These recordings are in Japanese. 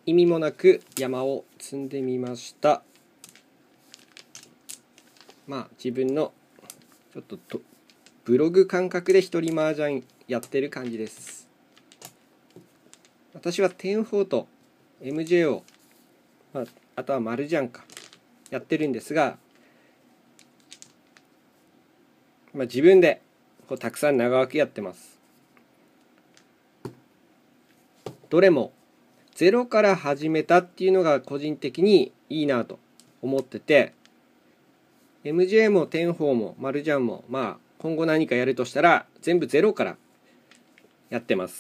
意味もなく山を積んでみました。自分のちょっとブログ感覚で一人麻雀やってる感じです。私は天宝と MJ を、あとは丸ジャンかやってるんですが、自分でたくさん長くやってます。どれもゼロから始めたっていうのが個人的にいいなと思ってて、MJ も天宝も丸ジャンも今後何かやるとしたら全部ゼロからやってます。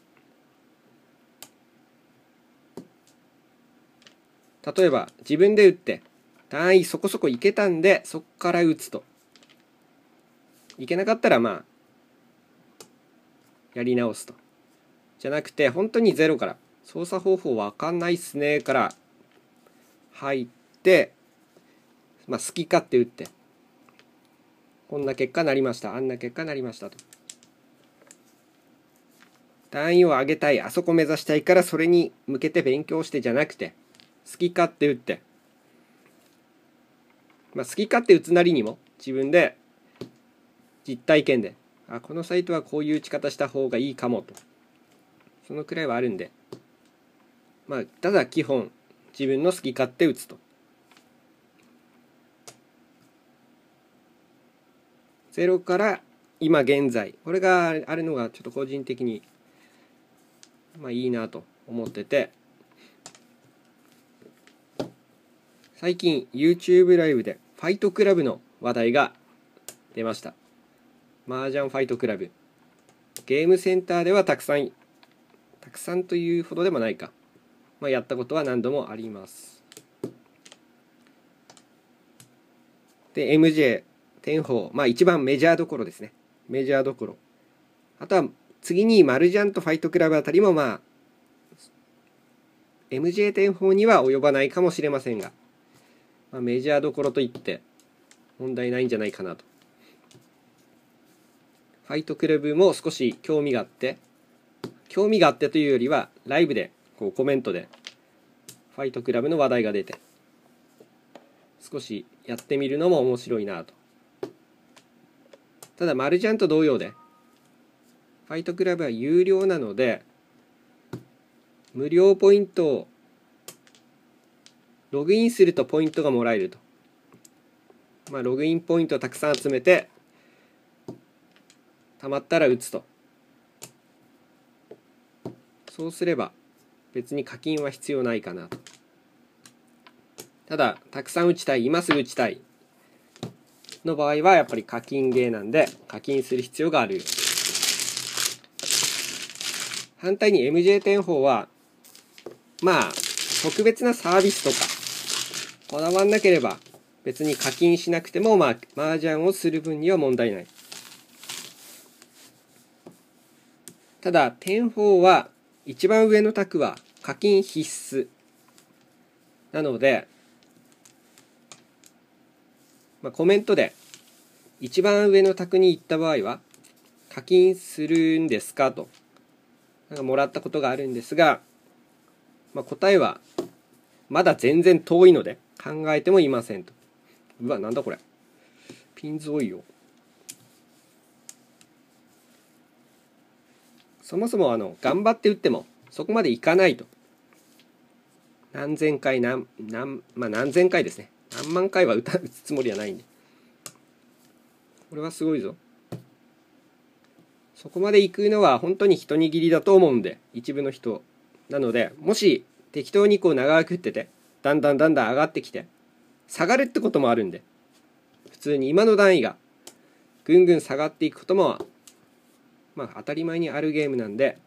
例えば自分で打って単位そこそこいけたんでそこから打つと、いけなかったらやり直すと、じゃなくて本当にゼロから操作方法わかんないっすねから入って、好き勝手打ってこんな結果なりました、あんな結果なりましたと、単位を上げたい、あそこ目指したいからそれに向けて勉強してじゃなくて好き勝手打って、好き勝手打つなりにも自分で実体験でこのサイトはこういう打ち方した方がいいかもと、そのくらいはあるんで、ただ基本自分の好き勝手打つと、ゼロから今現在これがあるのがちょっと個人的にいいなと思ってて、最近 YouTube ライブでファイトクラブの話題が出ました。麻雀ファイトクラブ、ゲームセンターではたくさんというほどでもないか、やったことは何度もあります。で MJ 天宝、一番メジャーどころですね。メジャーどころ、あとは次にマルジャンとファイトクラブあたりもMJ 天宝には及ばないかもしれませんが、メジャーどころといって問題ないんじゃないかなと。ファイトクラブも少し興味があってというよりはライブでコメントでファイトクラブの話題が出て少しやってみるのも面白いなと。ただマルジャンと同様でファイトクラブは有料なので無料ポイントをログインするとポイントがもらえると、ログインポイントをたくさん集めてたまったら打つと、そうすれば別に課金は必要ないかなと。ただたくさん打ちたい、今すぐ打ちたいの場合はやっぱり課金ゲーなんで課金する必要がある。反対に MJ 天宝は特別なサービスとかこだわんなければ別に課金しなくても麻雀をする分には問題ない。ただ天宝は一番上の卓は課金必須なので、コメントで一番上の卓に行った場合は課金するんですかともらったことがあるんですが、答えはまだ全然遠いので考えてもいませんと。なんだこれ、ピンズ多いよ。そもそも頑張って打ってもそこまでいかないと。何千回何千回ですね、何万回は打つつもりはないんで、これはすごいぞ。そこまで行くのは本当に一握りだと思うんで、一部の人なので、もし適当に長く打っててだんだん上がってきて下がるってこともあるんで、普通に今の段位がぐんぐん下がっていくことも当たり前にあるゲームなんで、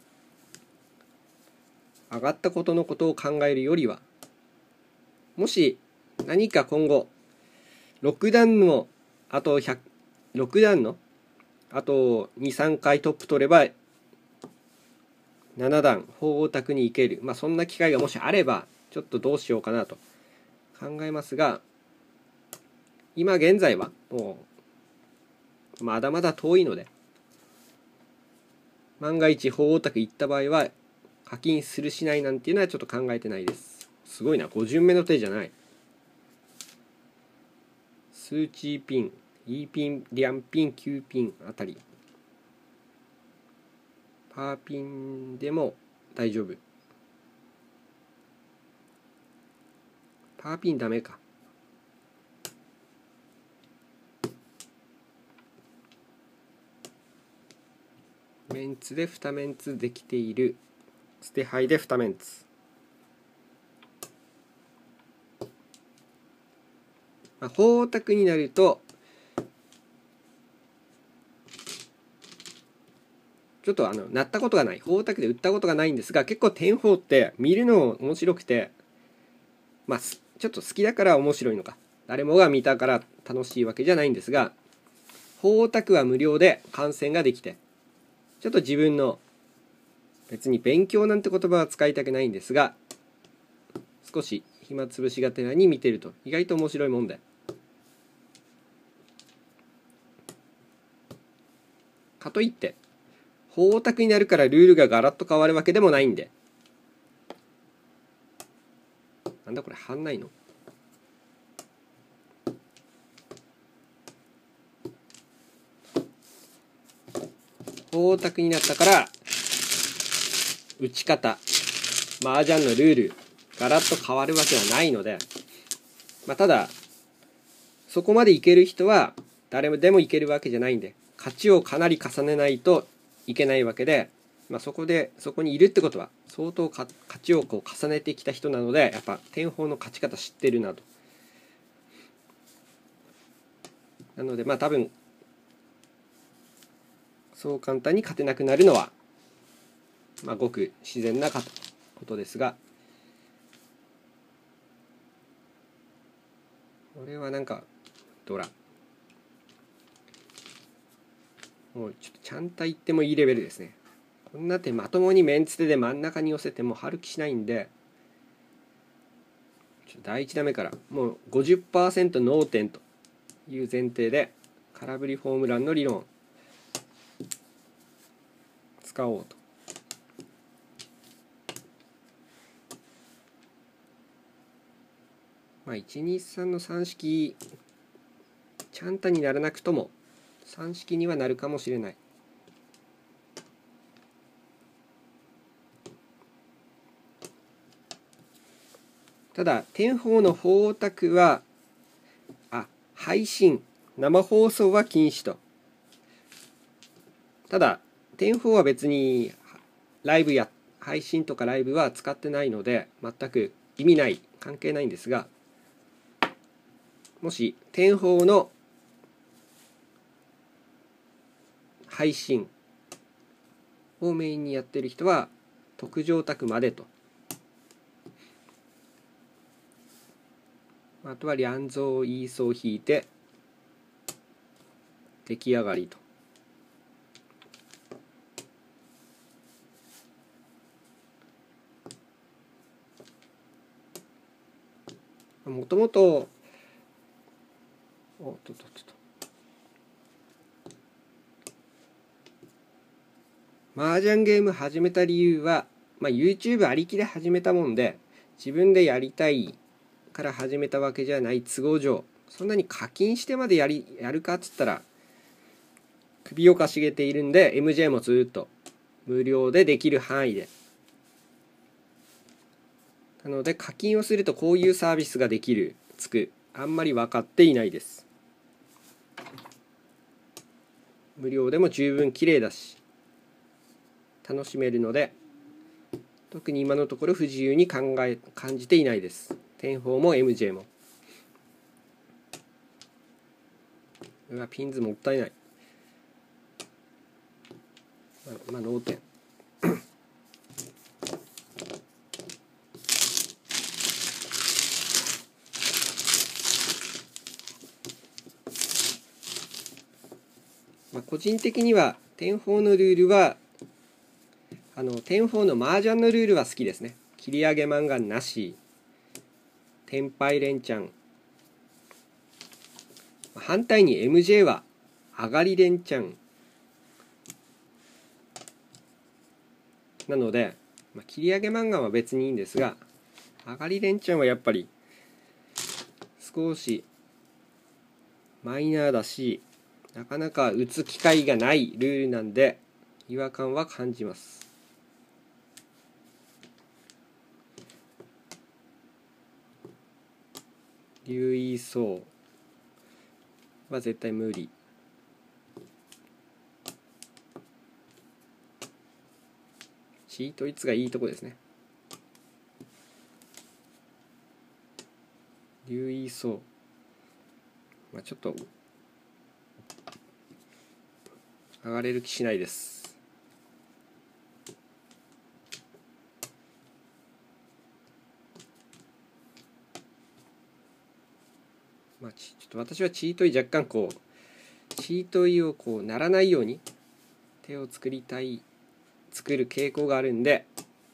上がったことのことを考えるよりは、もし何か今後6段のあと6段のあと 2,3 回トップ取れば7段鳳凰卓に行ける、そんな機会がもしあればちょっとどうしようかなと考えますが、今現在はもうまだまだ遠いので、万が一鳳凰卓行った場合は課金するしないなんていうのはちょっと考えてないです。すごいな、5巡目の手じゃない。数値ピン、E ピン、リャンピン、Q ピンあたり。パーピンでも大丈夫。パーピンダメか。メンツで2メンツできている。捨て牌で2メンツ。報託になるとちょっと鳴ったことがない、報託で売ったことがないんですが、結構天宝って見るの面白くて、ちょっと好きだから面白いのか、誰もが見たから楽しいわけじゃないんですが、報託は無料で観戦ができて、ちょっと自分の別に勉強なんて言葉は使いたくないんですが、少し暇つぶしがてらに見てると意外と面白いもんで、かといって報託になるからルールがガラッと変わるわけでもないんで。なんだこれ、はんないの。報託になったから打ち方、麻雀のルールガラッと変わるわけはないので、ただそこまでいける人は誰でもいけるわけじゃないんで、勝ちをかなり重ねないといけないわけで、そこにいるってことは相当勝ちを重ねてきた人なので、やっぱ天宝の勝ち方知ってるなと。なので多分そう簡単に勝てなくなるのはごく自然なことですが、これはなんかドラもうちょっとちゃんと言ってもいいレベルですね。こんな手まともにメンツ手で真ん中に寄せても春気しないんで、第1打目からもう 50% 脳天という前提で空振りホームランの理論使おうと。123の3式ちゃんとにならなくとも3式にはなるかもしれない。ただ天宝の報託は配信生放送は禁止と。ただ天宝は別にライブや配信とかライブは使ってないので全く意味ない関係ないんですが、もし天宝の配信をメインにやってる人は特上卓までと。あとはリャンゾーイーソー引いて出来上がりと。もともと麻雀ゲーム始めた理由は、YouTube ありきで始めたもんで、自分でやりたいから始めたわけじゃない都合上、そんなに課金してまでやるかっつったら首をかしげているんで、 MJ もずっと無料でできる範囲で、なので課金をするとこういうサービスができるつくあんまり分かっていないです。無料でも十分綺麗だし楽しめるので、特に今のところ不自由に感じていないです。天宝も MJ も。ピンズもったいない。脳天個人的には天宝のルールは天宝の麻雀のルールは好きですね。切り上げ漫画なし、天敗連チャン、反対に MJ は上がり連チャンなので、 切り上げ漫画は別にいいんですが、上がり連チャンはやっぱり少しマイナーだし、なかなか打つ機会がないルールなんで違和感は感じます。留意そうは絶対無理。チート率がいいとこですね。留意そう、ちょっと上がれる気しないです。ちょっと私はチートイ若干チートイをならないように手を作る傾向があるんで、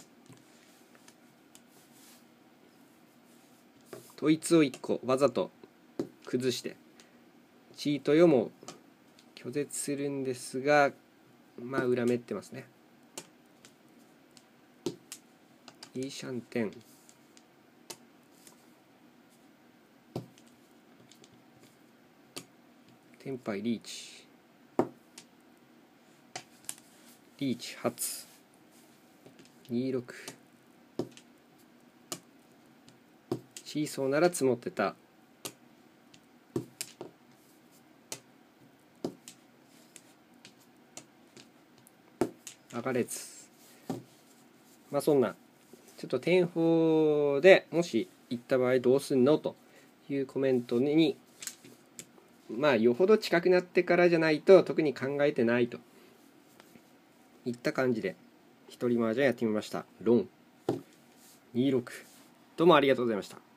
統一を1個わざと崩してチートイをも拒絶するんですが、裏目ってますね。いいシャンテン、テンパイリーチ発26、チーソーなら積もってた。上がれず。そんなちょっと天砲でもし行った場合どうすんのというコメントに、よほど近くなってからじゃないと特に考えてないといった感じで一人麻雀やってみました。ロン26、どうもありがとうございました。